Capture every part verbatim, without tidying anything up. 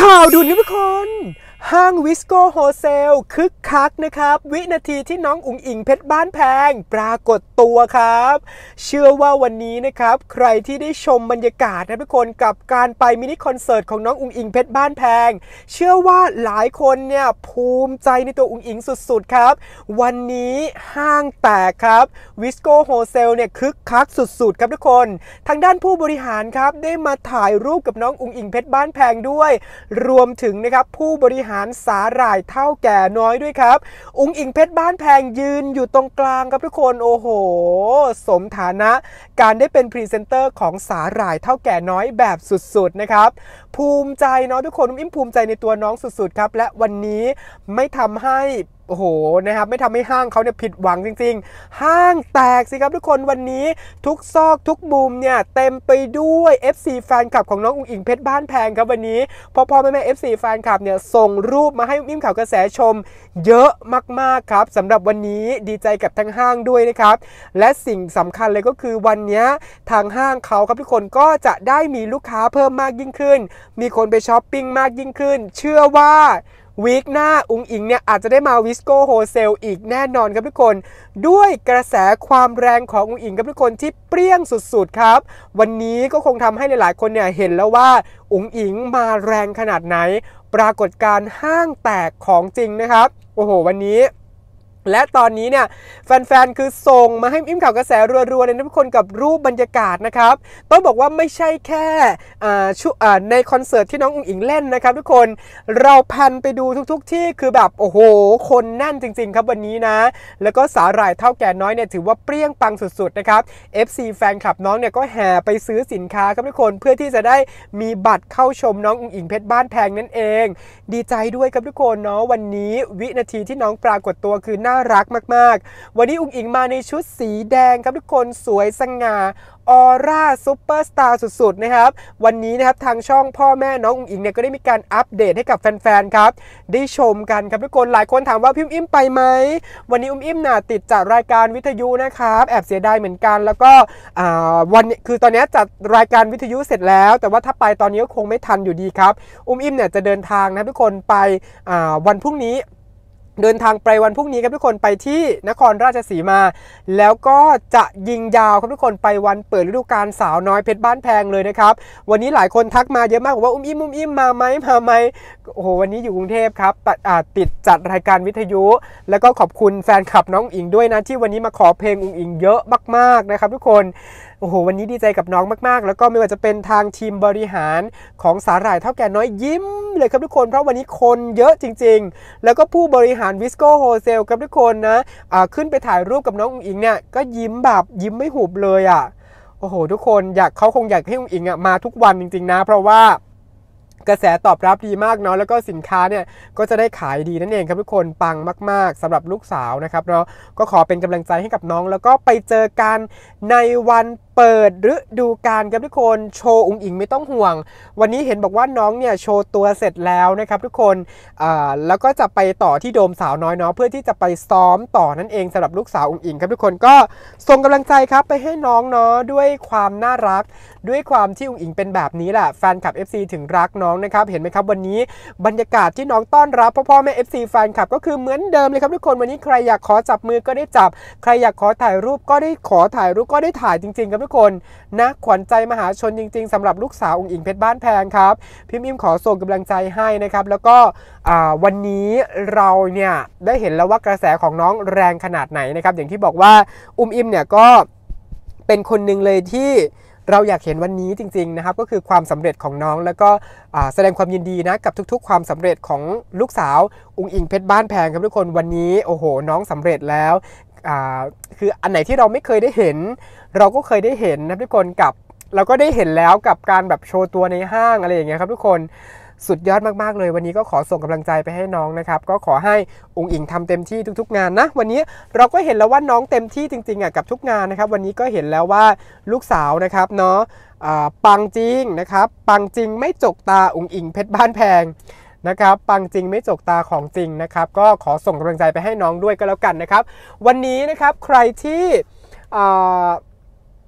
ข่าวด่วนครับทุกคนห้างวิสโก้โฮเซลคึกคักนะครับวินาทีที่น้องอุ๋งอิงเพชรบ้านแพงปรากฏตัวครับเชื่อว่าวันนี้นะครับใครที่ได้ชมบรรยากาศนะทุกคนกับการไปมินิคอนเสิร์ตของน้องอุ๋งอิงเพชรบ้านแพงเชื่อว่าหลายคนเนี่ยภูมิใจในตัวอุ๋งอิงสุดๆครับวันนี้ห้างแตกครับวิสโก้โฮเซลเนี่ยคึกคักสุดๆครับทุกคนทางด้านผู้บริหารครับได้มาถ่ายรูปกับน้องอุ๋งอิงเพชรบ้านแพงด้วยรวมถึงนะครับผู้บริหารสาหร่ายเท่าแก่น้อยด้วยครับอุ๋งอิงเพชรบ้านแพงยืนอยู่ตรงกลางครับทุกคนโอ้โหสมฐานะการได้เป็นพรีเซนเตอร์ของสาหร่ายเท่าแก่น้อยแบบสุดๆนะครับภูมิใจเนาะทุกคนอุ้มอิ่มภูมิใจในตัวน้องสุดๆครับและวันนี้ไม่ทำให้โอ้โหนะครับไม่ทำให้ห้างเขาเนี่ยผิดหวังจริงๆห้างแตกสิครับทุกคนวันนี้ทุกซอกทุกมุมเนี่ยเต็มไปด้วย เอฟ ซี แฟนคลับของน้องอุ๋งอิงเพชรบ้านแพงครับวันนี้พ่อพ่อแม่แม่ เอฟ ซี แฟนคลับเนี่ยส่งรูปมาให้อิ่มข่าวกระแสชมเยอะมากๆครับสำหรับวันนี้ดีใจกับทั้งห้างด้วยนะครับและสิ่งสำคัญเลยก็คือวันนี้ทางห้างเขาครับทุกคนก็จะได้มีลูกค้าเพิ่มมากยิ่งขึ้นมีคนไปช้อปปิ้งมากยิ่งขึ้นเชื่อว่าวีคหน้าอุ๋งอิงเนี่ยอาจจะได้มาวิสโก้โฮเซลอีกแน่นอนครับทุกคนด้วยกระแสความแรงของอุ๋งอิงครับทุกคนที่เปรี้ยงสุดๆครับวันนี้ก็คงทำให้หลายๆคนเนี่ยเห็นแล้วว่าอุ๋งอิงมาแรงขนาดไหนปรากฏการณ์ห้างแตกของจริงนะครับโอ้โหวันนี้และตอนนี้เนี่ยแฟนๆคือส่งมาให้อิ่มข่าวกระแสรัวๆเลยนะทุกคนกับรูปบรรยากาศนะครับต้องบอกว่าไม่ใช่แค่ในคอนเสิร์ตที่น้องอุ๋งอิงเล่นนะครับทุกคนเราแพนไปดูทุกๆที่คือแบบโอ้โหคนแน่นจริงๆครับวันนี้นะแล้วก็สาหร่ายเท่าแก่น้อยเนี่ยถือว่าเปรี้ยงปังสุดๆนะครับ เอฟ ซี แฟนคลับน้องเนี่ยก็แห่ไปซื้อสินค้าครับทุกคนเพื่อที่จะได้มีบัตรเข้าชมน้องอุ๋งอิงเพชรบ้านแพงนั่นเองดีใจด้วยครับทุกคนเนาะวันนี้วินาทีที่น้องปรากฏตัวคือน่ารักมากๆวันนี้อุ๋งอิงมาในชุดสีแดงครับทุกคนสวยสง่าออร่าซุปเปอร์สตาร์สุดๆนะครับวันนี้นะครับทางช่องพ่อแม่น้องอุ๋งอิงเนี่ยก็ได้มีการอัปเดตให้กับแฟนๆครับได้ชมกันครับทุกคนหลายคนถามว่าพี่อุ้มอิ่มไปไหมวันนี้อุ้มอิ่มน่ะติดจัดรายการวิทยุนะครับแอบเสียดายเหมือนกันแล้วก็วันคือตอนนี้จัดรายการวิทยุเสร็จแล้วแต่ว่าถ้าไปตอนนี้ก็คงไม่ทันอยู่ดีครับอุ้มอิ่มเนี่ยจะเดินทางนะทุกคนไปวันพรุ่งนี้เดินทางไปวันพรุ่งนี้ครับทุกคนไปที่นครราชสีมาแล้วก็จะยิงยาวครับทุกคนไปวันเปิดฤดูกาลสาวน้อยเพชรบ้านแพงเลยนะครับวันนี้หลายคนทักมาเยอะมากว่าอุ้มอิ่มอุ้มอิ่มมาไหมมาไหมโอ้โหวันนี้อยู่กรุงเทพครับติดจัดรายการวิทยุแล้วก็ขอบคุณแฟนคลับน้องอุ๋งอิงด้วยนะที่วันนี้มาขอเพลงอุ๋งอิงเยอะมากๆนะครับทุกคนโอ้โหวันนี้ดีใจกับน้องมากๆแล้วก็ไม่ว่าจะเป็นทางทีมบริหารของสาหร่ายเท่าแก่น้อยยิ้มเลยครับทุกคนเพราะวันนี้คนเยอะจริงๆแล้วก็ผู้บริหารวิสโก้โฮเซลครับทุกคนนะขึ้นไปถ่ายรูปกับน้องอุ๋งอิงเนี่ยก็ยิ้มแบบยิ้มไม่หุบเลยอ่ะโอ้โหทุกคนอยากเขาคงอยากให้อุ๋งอิงอ่ะมาทุกวันจริงๆนะเพราะว่ากระแสตอบรับดีมากเนาะแล้วก็สินค้าเนี่ยก็จะได้ขายดีนั่นเองครับทุกคนปังมากๆสำหรับลูกสาวนะครับเนาะก็ขอเป็นกำลังใจให้กับน้องแล้วก็ไปเจอกันในวันเปิดฤดูกาลครับทุกคนโชว์อุ๋งอิงไม่ต้องห่วงวันนี้เห็นบอกว่าน้องเนี่ยโชว์ตัวเสร็จแล้วนะครับทุกคนอ่าแล้วก็จะไปต่อที่โดมสาวน้อยเนาะเพื่อที่จะไปซ้อมต่อนั่นเองสำหรับลูกสาวอุ๋งอิงครับทุกคนก็ส่งกำลังใจครับไปให้น้องเนาะด้วยความน่ารักด้วยความที่อุ๋งอิงเป็นแบบนี้แหละแฟนคลับ เอฟ ซี ถึงรักน้องนะครับเห็นไหมครับวันนี้บรรยากาศที่น้องต้อนรับพ่อพ่อแม่ เอฟ ซี แฟนคลับก็คือเหมือนเดิมเลยครับทุกคนวันนี้ใครอยากขอจับมือก็ได้จับใครอยากขอถ่ายรูปก็ได้ขอถ่ายรูปก็ได้ถ่ายจริงๆครับทุกคนนะขวัญใจมหาชนจริงๆสำหรับลูกสาวอุ๋งอิงเพชรบ้านแพงครับพี่อิ่มขอส่งกำลังใจให้นะครับแล้วก็วันนี้เราเนี่ยได้เห็นแล้วว่ากระแสของน้องแรงขนาดไหนนะครับอย่างที่บอกว่าอุ้มอิ่มเนี่ยก็เป็นคนหนึ่งเลยที่เราอยากเห็นวันนี้จริงๆนะครับก็คือความสำเร็จของน้องแล้วก็แสดงความยินดีนะกับทุกๆความสำเร็จของลูกสาวอุ๋งอิงเพชรบ้านแพงครับทุกคนวันนี้โอ้โหน้องสำเร็จแล้วคืออันไหนที่เราไม่เคยได้เห็นเราก็เคยได้เห็นนะทุกคนกับเราก็ได้เห็นแล้วกับการแบบโชว์ตัวในห้างอะไรอย่างเงี้ยครับทุกคนสุดยอดมากๆเลยวันนี้ก็ขอส่งกำลังใจไปให้น้องนะครับก็ขอให้อุ๋งอิงทำเต็มที่ทุกๆงานนะวันนี้เราก็เห็นแล้วว่าน้องเต็มที่จริงๆอ่ะกับทุกงานนะครับวันนี้ก็เห็นแล้วว่าลูกสาวนะครับเนาะปังจริงนะครับปังจริงไม่จกตาอุ๋งอิงเพชรบ้านแพงนะครับปังจริงไม่จกตาของจริงนะครับก็ขอส่งกำลังใจไปให้น้องด้วยก็แล้วกันนะครับวันนี้นะครับใครที่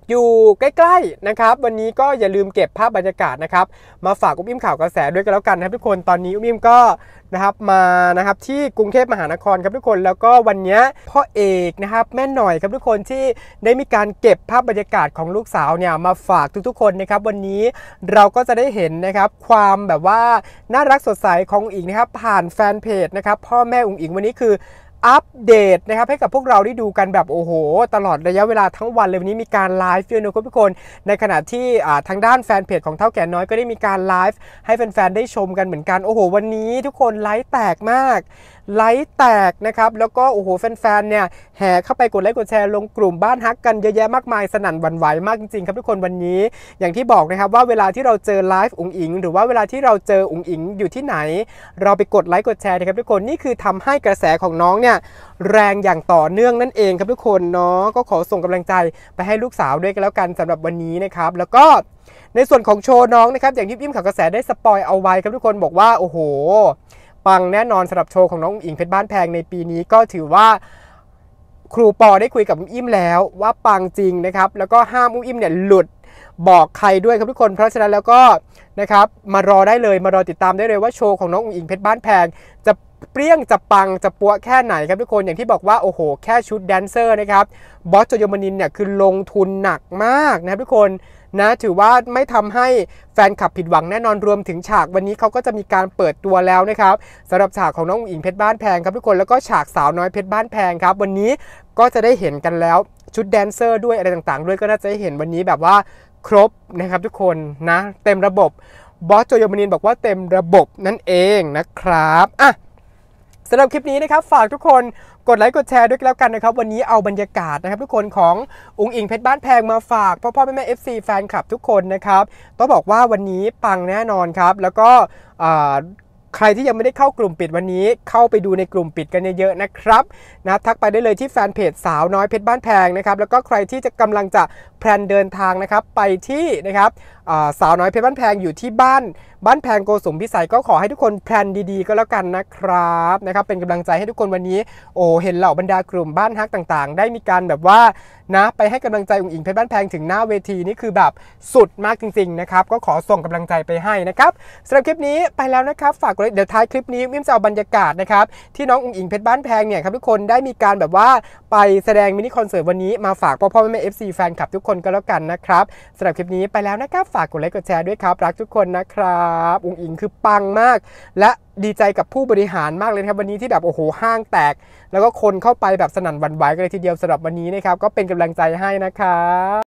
อยู่ใกล้ๆนะครับวันนี้ก็อย่าลืมเก็บภาพบรรยากาศนะครับมาฝากอุ้มอิ่มข่าวกระแสด้วยกันแล้วกันนะครับทุกคนตอนนี้อุ้มอิ่มก็นะครับมานะครับที่กรุงเทพมหานครครับทุกคนแล้วก็วันนี้พ่อเอกนะครับแม่หน่อยครับทุกคนที่ได้มีการเก็บภาพบรรยากาศของลูกสาวเนี่ยมาฝากทุกๆคนนะครับวันนี้เราก็จะได้เห็นนะครับความแบบว่าน่ารักสดใสของอุ๋งอิงนะครับผ่านแฟนเพจนะครับพ่อแม่อุ๋งอิงวันนี้คืออัปเดตนะครับให้กับพวกเราได้ดูกันแบบโอ้โหตลอดระยะเวลาทั้งวันเลยวันนี้มีการไลฟ์ด้วยนะครับทุกคนในขณะที่ทางด้านแฟนเพจของเท่าแก่น้อยก็ได้มีการไลฟ์ให้แฟนๆได้ชมกันเหมือนกันโอ้โหวันนี้ทุกคนไลฟ์แตกมากไลฟ์แตกนะครับแล้วก็โอ้โหแฟนๆเนี่ยแห่เข้าไปกดไลค์กดแชร์ลงกลุ่มบ้านฮักกันเยอะแยะมากมายสนั่นหวั่นไหวมากจริงๆครับทุกคนวันนี้อย่างที่บอกนะครับว่าเวลาที่เราเจอไลฟ์อุ๋งอิงหรือว่าเวลาที่เราเจออุ๋งอิงอยู่ที่ไหนเราไปกดไลค์กดแชร์นะครับทุกคนนี่คือทำให้กระแสของน้องเนี่ยแรงอย่างต่อเนื่องนั่นเองครับทุกคนเนาะก็ขอส่งกำลังใจไปให้ลูกสาวด้วยกันแล้วกันสำหรับวันนี้นะครับแล้วก็ในส่วนของโชว์น้องนะครับอย่างที่อิ่มข่าวกระแสได้สปอยเอาไว้ครับทุกคนบอกว่าโอ้โหปังแน่นอนสำหรับโชว์ของน้องอุ๋งอิงเพชรบ้านแพงในปีนี้ก็ถือว่าครูปอได้คุยกับอุ้มอิ่มแล้วว่าปังจริงนะครับแล้วก็ห้ามอุ้มอิ่มเนี่ยหลุดบอกใครด้วยครับทุกคนเพราะฉะนั้นแล้วก็นะครับมารอได้เลยมารอติดตามได้เลยว่าโชว์ของน้องอุ๋งอิงเพชรบ้านแพงจะเปรี้ยงจะปังจะปัวแค่ไหนครับทุกคนอย่างที่บอกว่าโอ้โหแค่ชุดแดนเซอร์นะครับบอสโจโยมานินเนี่ยคือลงทุนหนักมากนะครับทุกคนนะถือว่าไม่ทำให้แฟนคลับผิดหวังแน่นอนรวมถึงฉากวันนี้เขาก็จะมีการเปิดตัวแล้วนะครับสำหรับฉากของน้องอุ๋งอิงเพชรบ้านแพงครับทุกคนแล้วก็ฉากสาวน้อยเพชรบ้านแพงครับวันนี้ก็จะได้เห็นกันแล้วชุดแดนเซอร์ด้วยอะไรต่างๆด้วยก็น่าจะได้เห็นวันนี้แบบว่าครบนะครับทุกคนนะเต็มระบบบอสโจโยมานินบอกว่าเต็มระบบนั่นเองนะครับอ่ะสำหรับคลิปนี้นะครับฝากทุกคนกดไลค์กดแชร์ด้วยกันแล้วกันนะครับวันนี้เอาบรรยากาศนะครับทุกคนของอุ๋งอิงเพชรบ้านแพงมาฝากพ่อพ่อแม่แม่ เอฟ ซี แฟนคลับทุกคนนะครับต้องบอกว่าวันนี้ปังแน่นอนครับแล้วก็ใครที่ยังไม่ได้เข้ากลุ่มปิดวันนี้เข้าไปดูในกลุ่มปิดกันเยอะๆนะครับนะทักไปได้เลยที่แฟนเพจสาวน้อยเพชรบ้านแพงนะครับแล้วก็ใครที่จะกำลังจะแพลนเดินทางนะครับไปที่นะครับสาวน้อยเพชรบ้านแพงอยู่ที่บ้านบ้านแพงโกสุมพิสัยก็ขอให้ทุกคนแพลนดีๆก็แล้วกันนะครับนะครับเป็นกำลังใจให้ทุกคนวันนี้โอ้เห็นเหล่าบรรดากลุ่มบ้านฮักต่างๆได้มีการแบบว่านะไปให้กำลังใจอุ๋งอิงเพชรบ้านแพงถึงหน้าเวทีนี่คือแบบสุดมากจริงๆนะครับก็ขอส่งกำลังใจไปให้นะครับสำหรับคลิปนี้ไปแล้วนะครับฝากกดไลค์เดี๋ยวท้ายคลิปนี้อิ่มจะเอาบรรยากาศนะครับที่น้องอุ๋งอิงเพชรบ้านแพงเนี่ยครับทุกคนได้มีการแบบว่าไปแสดงมินิคอนเสิร์ตวันนี้มาฝากพ่อพ่อแม่แม่ เอฟ ซี แฟนคลับทุกคนก็แล้วกันนะครับสำหรับคลิปนี้ไปแล้วนะครับฝากกดไลค์กดแชร์ด้วยครับรักทุกคนนะครับอุ๋งอิงคือปังมากและดีใจกับผู้บริหารมากเลยครับวันนี้ที่แบบโอ้โหห้างแตกแล้วก็คนเข้าไปแบบสนั่นหวั่นไหวกันเลยทีเดียวสำหรับวันนี้นะครับก็เป็นกำลังใจให้นะครับ